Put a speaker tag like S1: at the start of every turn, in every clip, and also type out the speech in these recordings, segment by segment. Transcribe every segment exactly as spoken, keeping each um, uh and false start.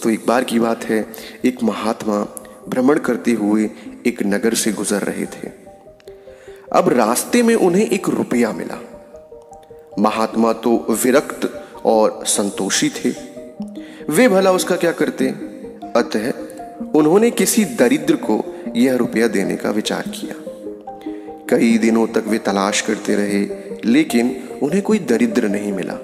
S1: दोस्तों, एक बार की बात है, एक महात्मा भ्रमण करते हुए एक नगर से गुजर रहे थे। अब रास्ते में उन्हें एक रुपया मिला। महात्मा तो विरक्त और संतोषी थे, वे भला उसका क्या करते। अतः उन्होंने किसी दरिद्र को यह रुपया देने का विचार किया। कई दिनों तक वे तलाश करते रहे, लेकिन उन्हें कोई दरिद्र नहीं मिला।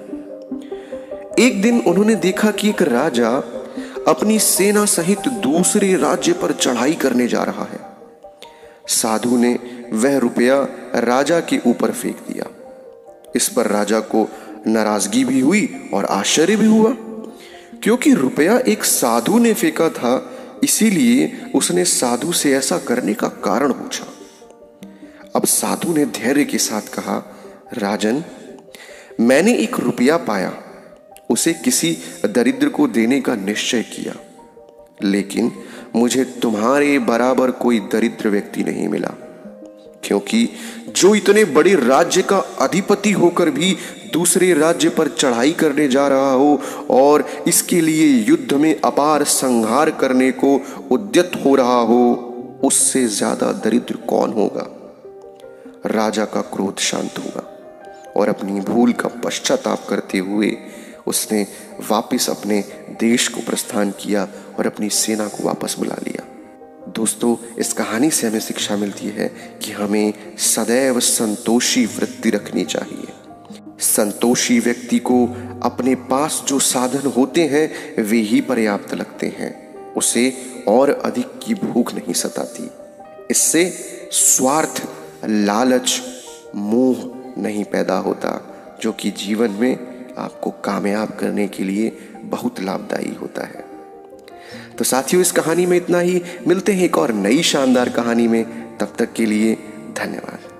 S1: एक दिन उन्होंने देखा कि एक राजा अपनी सेना सहित दूसरे राज्य पर चढ़ाई करने जा रहा है। साधु ने वह रुपया राजा के ऊपर फेंक दिया। इस पर राजा को नाराजगी भी हुई और आश्चर्य भी हुआ, क्योंकि रुपया एक साधु ने फेंका था, इसीलिए उसने साधु से ऐसा करने का कारण पूछा। अब साधु ने धैर्य के साथ कहा, राजन, मैंने एक रुपया पाया, उसे किसी दरिद्र को देने का निश्चय किया, लेकिन मुझे तुम्हारे बराबर कोई दरिद्र व्यक्ति नहीं मिला, क्योंकि जो इतने बड़े राज्य का अधिपति होकर भी दूसरे राज्य पर चढ़ाई करने जा रहा हो और इसके लिए युद्ध में अपार संहार करने को उद्यत हो रहा हो, उससे ज्यादा दरिद्र कौन होगा। राजा का क्रोध शांत हुआ और अपनी भूल का पश्चाताप करते हुए उसने वापस अपने देश को प्रस्थान किया और अपनी सेना को वापस बुला लिया। दोस्तों, इस कहानी से हमें शिक्षा मिलती है कि हमें सदैव संतोषी वृत्ति रखनी चाहिए। संतोषी व्यक्ति को अपने पास जो साधन होते हैं वे ही पर्याप्त लगते हैं, उसे और अधिक की भूख नहीं सताती। इससे स्वार्थ, लालच, मोह नहीं पैदा होता, जो कि जीवन में आपको कामयाब करने के लिए बहुत लाभदायी होता है। तो साथियों, इस कहानी में इतना ही। मिलते हैं एक और नई शानदार कहानी में। तब तक के लिए धन्यवाद।